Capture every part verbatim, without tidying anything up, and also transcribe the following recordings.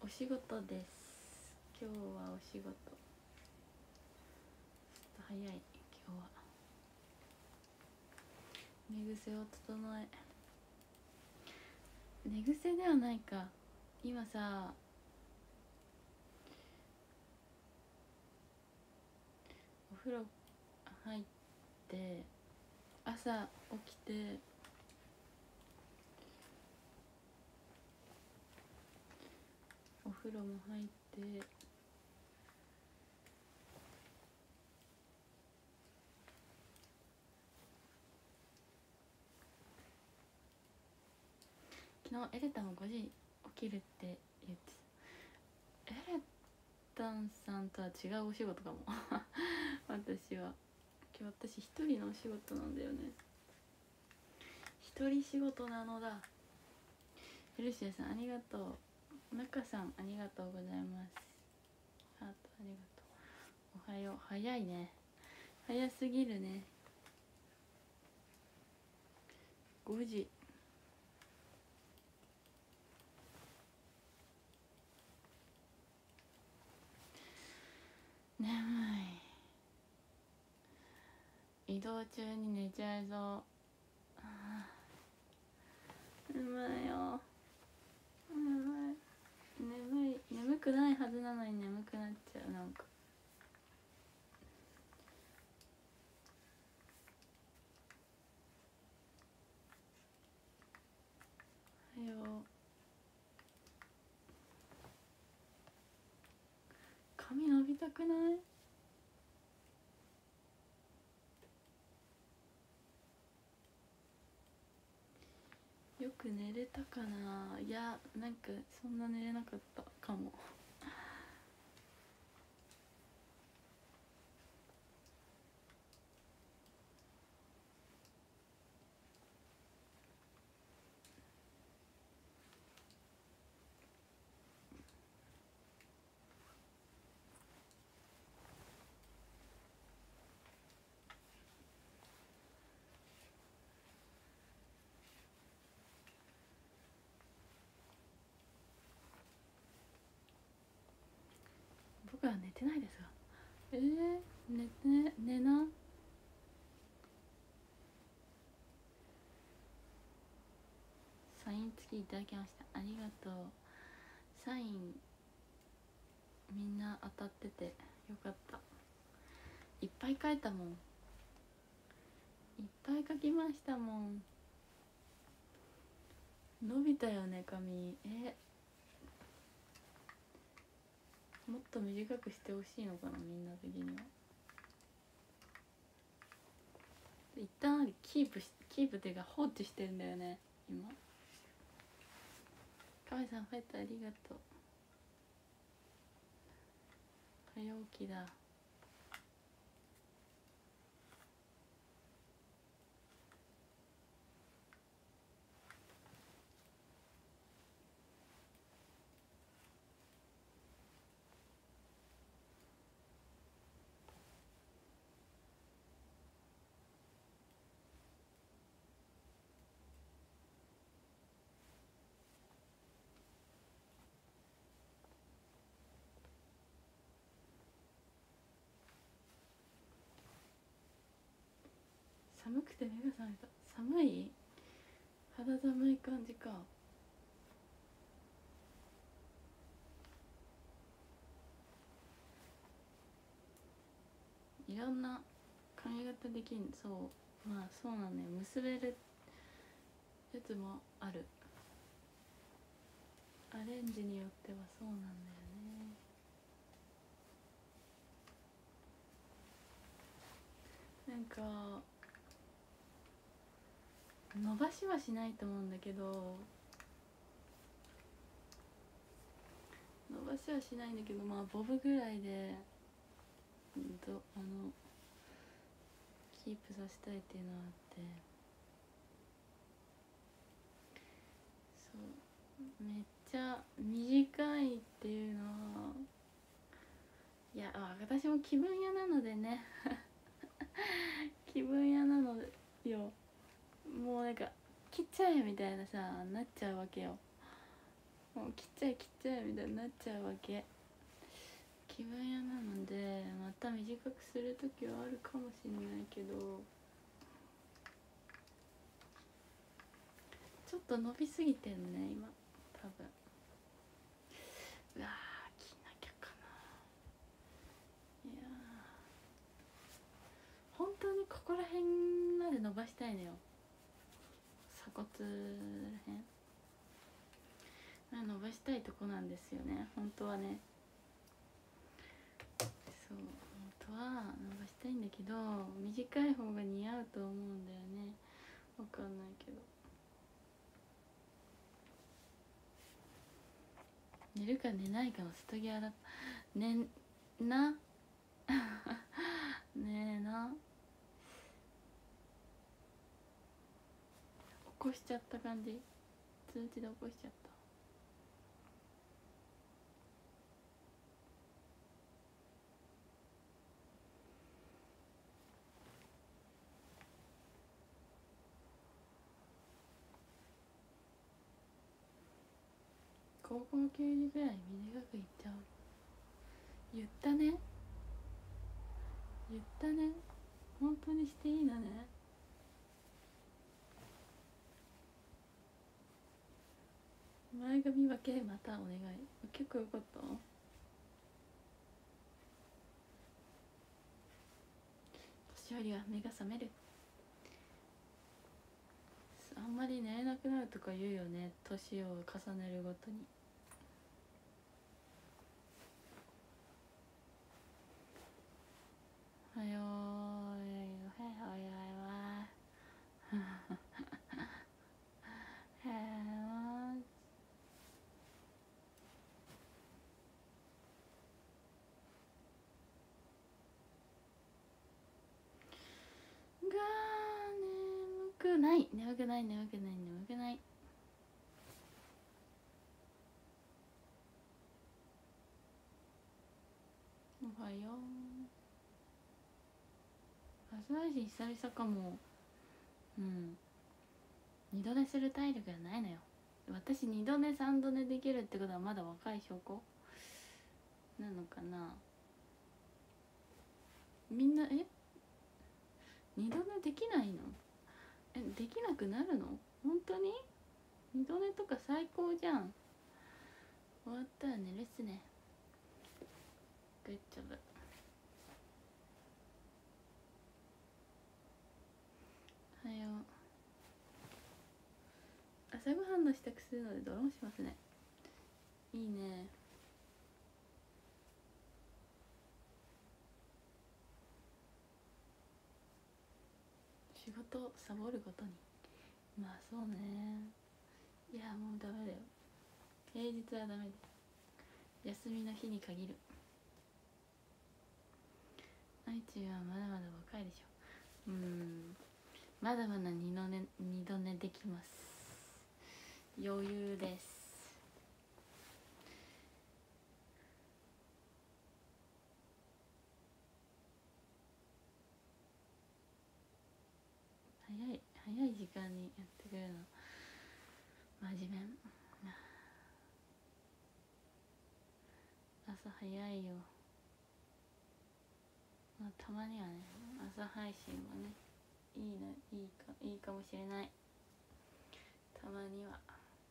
お仕事です。今日はお仕事ちょっと早い。今日は寝癖を整え、寝癖ではないか。今さお風呂入って朝起きてお風呂も入って昨日エレタもごじ起きるって言ってた。エレタンさんとは違うお仕事かも私は今日私一人のお仕事なんだよね。一人仕事なのだ。ヘルシアさんありがとう。中さんありがとうございます。ハートありがとう。おはよう。早いね。早すぎるね。ごじ。眠い。移動中に寝ちゃいそう。眠いよ。眠い。眠い。眠くないはずなのに眠くなっちゃう。なんかおはよう。髪伸びたくない？よく寝れたかな。いや、なんかそんな寝れなかったかも。僕は寝てないですが。えー、寝て寝な。サイン付きいただきました。ありがとう。サインみんな当たっててよかった。いっぱい書いたもん。いっぱい書きましたもん。伸びたよね髪。えもっと短くしてほしいのかな、みんな的には。一旦キープしキープっていうか放置してるんだよね今。カメさんファイトありがとう。早起きだ。寒くて目が覚めた。寒い？肌寒い感じか。いろんな髪型できん。そう、まあそうなんだよ。結べるやつもある。アレンジによってはそうなんだよね。なんか伸ばしはしないと思うんだけど伸ばしはしないんだけどまあボブぐらいでどあのキープさせたいっていうのはあって、そうめっちゃ短いっていうのはいや私も気分屋なのでね気分屋なのよ。もうなんか切っちゃえみたいなさなっちゃうわけよ。 もう切っちゃえ切っちゃえみたいになっちゃうわけ。気分屋なのでまた短くする時はあるかもしれないけど、ちょっと伸びすぎてんね今多分。うわー切んなきゃかな。いやー本当にここら辺まで伸ばしたいのよ、鎖骨らへん伸ばしたいとこなんですよね本当はね。そう本当は伸ばしたいんだけど短い方が似合うと思うんだよね。わかんないけど寝るか寝ないかの瀬戸際だ。ねんなねえな、起こしちゃった感じ、通知で起こしちゃった。高校球児ぐらい短くいっちゃう。言ったね言ったね、本当にしていいのね。前髪分けまたお願い。結構よかった。年寄りは目が覚める。あんまり寝れなくなるとか言うよね、年を重ねるごとに。はよーい、おはようございます。はーが眠くない眠くない眠くない眠くない。おはよう。朝配信久々かも。うん二度寝する体力がないのよ私。二度寝三度寝できるってことはまだ若い証拠なのかな。みんなえ二度寝できないの？えできなくなるの？本当に？二度寝とか最高じゃん。終わったら寝るっすね。グッジョブ。おはよう。朝ごはんの支度するのでドローンしますね。いいね。仕事サボることに。まあそうね。いやもうダメだよ、平日はダメです。休みの日に限る。愛知はまだまだ若いでしょ。うん、まだまだ二度寝二度寝できます。余裕です。早い早い時間にやってくれるの真面目。朝早いよ。まあたまにはね朝配信もねいいのいいかいいかもしれない。たまには。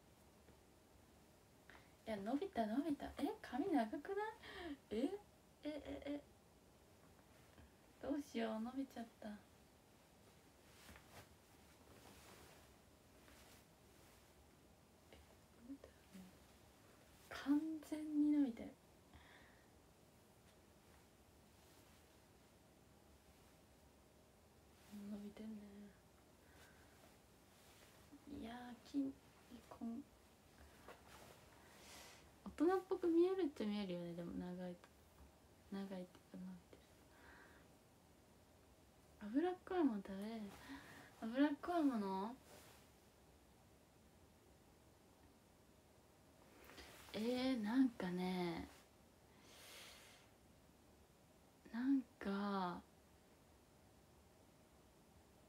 いや伸びた伸びた。え髪長くない？ええええどうしよう伸びちゃった。完全に伸びてる。伸びてんね。いやー筋こん大人っぽく見えるっちゃ見えるよね。でも長いと長いっていうか伸びてる。脂っこいもの食べれる。脂っこいものえー、なんかねなんか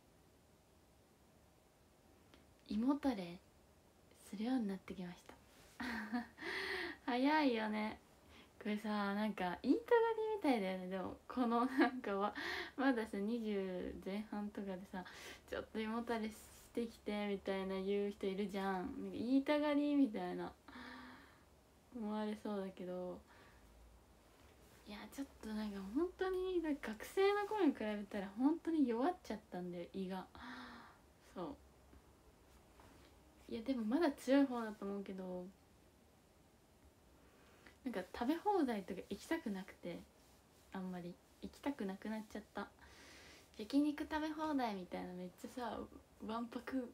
胃もたれするようになってきました。 早いよねこれさ。なんか言いたがりみたいだよね。でもこのなんかはまださにじゅう前半とかでさ、ちょっと胃もたれしてきてみたいな言う人いるじゃん。なんか言いたがりみたいな思われそうだけど、いやちょっとなんか本当に学生の頃に比べたら本当に弱っちゃったんだよ胃が。そう、いやでもまだ強い方だと思うけど、なんか食べ放題とか行きたくなくて、あんまり行きたくなくなっちゃった。焼肉食べ放題みたいな、めっちゃさわんぱく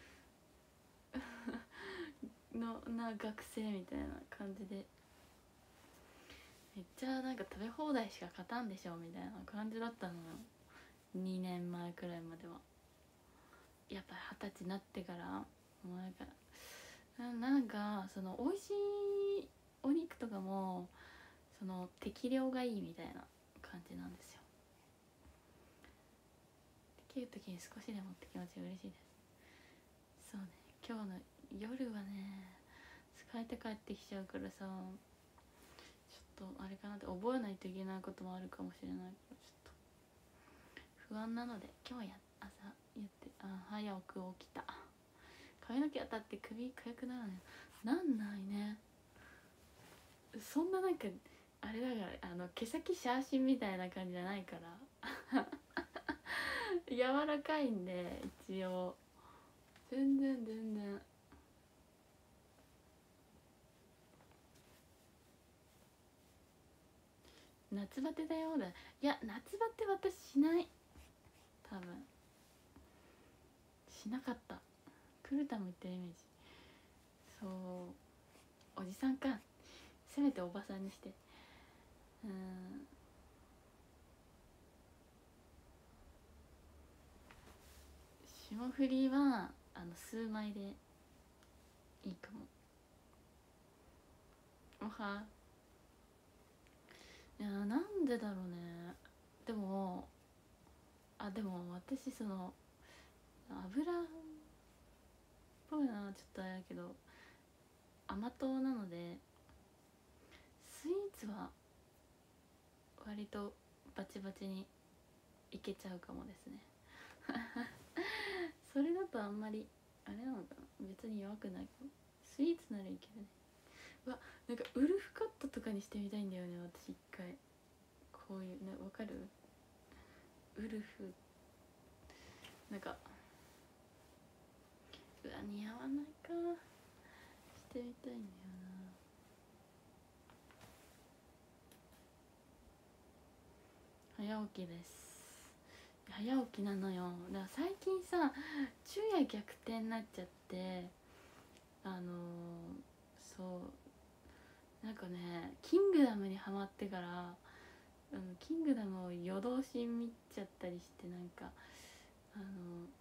のな学生みたいな感じで、めっちゃなんか食べ放題しか勝たんでしょみたいな感じだったのよ、にねんまえくらいまでは。やっぱり二十歳になってからもうなんかななんかその美味しいお肉とかもその適量がいいみたいな感じなんですよ。できる時に少しでもって気持ちが嬉しいです。そうね、今日の夜はね疲れて帰ってきちゃうからさ、ちょっとあれかなって、覚えないといけないこともあるかもしれないけど、ちょっと不安なので今日や朝言って、あ早く起きた。髪の毛当たって首かゆくなるのよ。なんないね、そんななんかあれだから、あの毛先シャーシンみたいな感じじゃないから柔らかいんで一応、全然全然。夏バテだよだ。いや夏バテ私しない、多分しなかった。クルタも言ってるイメージ。そう、おじさんか、せめておばさんにして。うん、霜降りはあの数枚でいいかも。おは、いやなんでだろうね。でもあでも私その油っぽいのはちょっとあれだけど、甘党なのでスイーツは割とバチバチにいけちゃうかもですねそれだとあんまりあれなのかな、別に弱くないかも。スイーツならいけるね。うわ、なんかウルフカットとかにしてみたいんだよね私一回。こういうね、わかる？ウルフ、なんかうわ似合わないか、してみたいんだよな。早起きです。早起きなのよ。だから最近さ昼夜逆転になっちゃって、あのー、そうなんかね、キングダムにハマってから、うん、キングダムを夜通し見ちゃったりして、なんかあの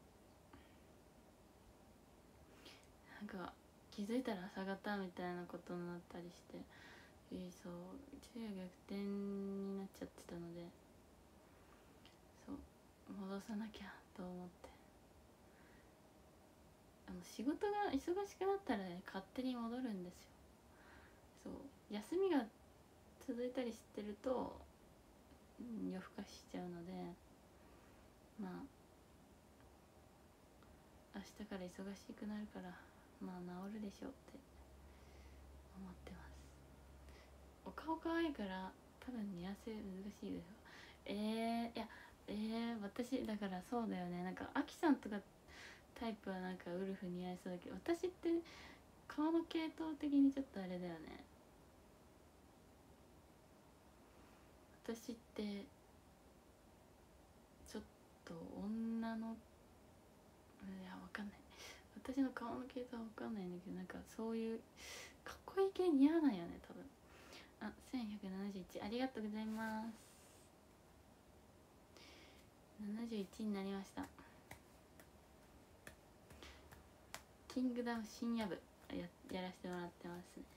なんか気づいたら朝方みたいなことになったりして、えー、そう昼夜逆転になっちゃってたので、そう戻さなきゃと思って。あの仕事が忙しくなったらね勝手に戻るんですよ。そう休みが続いたりしてると、うん、夜更かしちゃうので、まあ明日から忙しくなるからまあ治るでしょうって思ってます。お顔可愛いから多分似合わせ難しいですよ。えー、いやえー、私だからそうだよね。なんかアキさんとかタイプはなんかウルフ似合いそうだけど、私って顔の系統的にちょっとあれだよね。私ってちょっと女の、いやわかんない、私の顔の系統はわかんないんだけど、なんかそういうかっこいい系似合わないよね多分。あ、せんひゃくななじゅういちありがとうございます。ななじゅういちになりました。キングダム深夜部 や, やらせてもらってますね。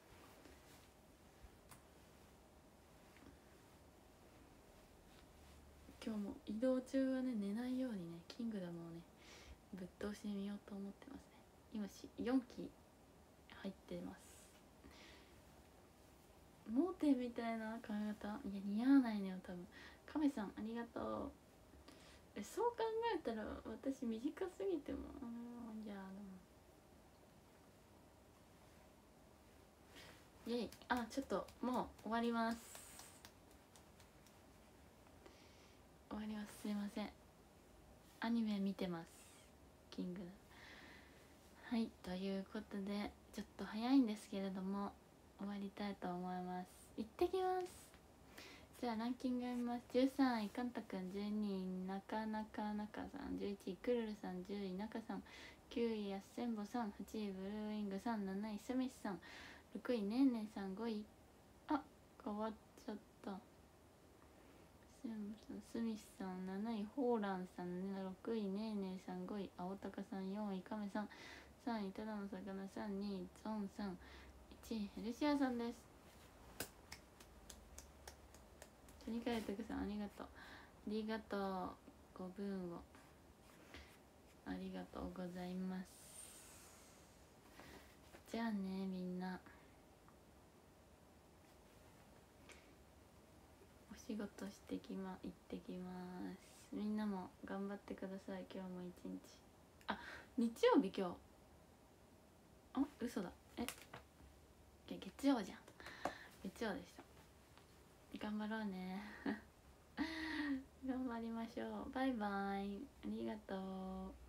今日も移動中はね寝ないようにねキングダムをねぶっ通しで見ようと思ってますね。今よんき入ってます。 盲点みたいな髪型、いや似合わないのよ多分。亀さんありがとう。えそう考えたら私短すぎてもうんじゃあでもイェイ。あちょっともう終わります、終わります、すいません。アニメ見てます、キングダム。はい、ということでちょっと早いんですけれども終わりたいと思います。行ってきます。じゃあランキング読みます。じゅうさんいカンタくん、じゅうにいなかなかなかさん、じゅういちいクルルさん、じゅうい中さん、きゅういやっせんぼさん、はちいブルーウィングさん、なないスミスさん、ろくいねんねんさん、ごいあ変わっちゃった、スミスさん、なないホーランさん、ろくいねーねーさん、ごい青鷹さん、よんいカメさん、さんいただの魚さん、にいゾンさん、いちいヘルシアさんです。トニカイトクさんありがとう、ありがとう、ごぶんをありがとうございます。じゃあねみんなお仕事してきま行ってきます。みんなも頑張ってください。今日も一日、あ日曜日今日、あ嘘だ、え月曜じゃん、月曜でした。頑張ろうね頑張りましょう。バイバイ、ありがとう。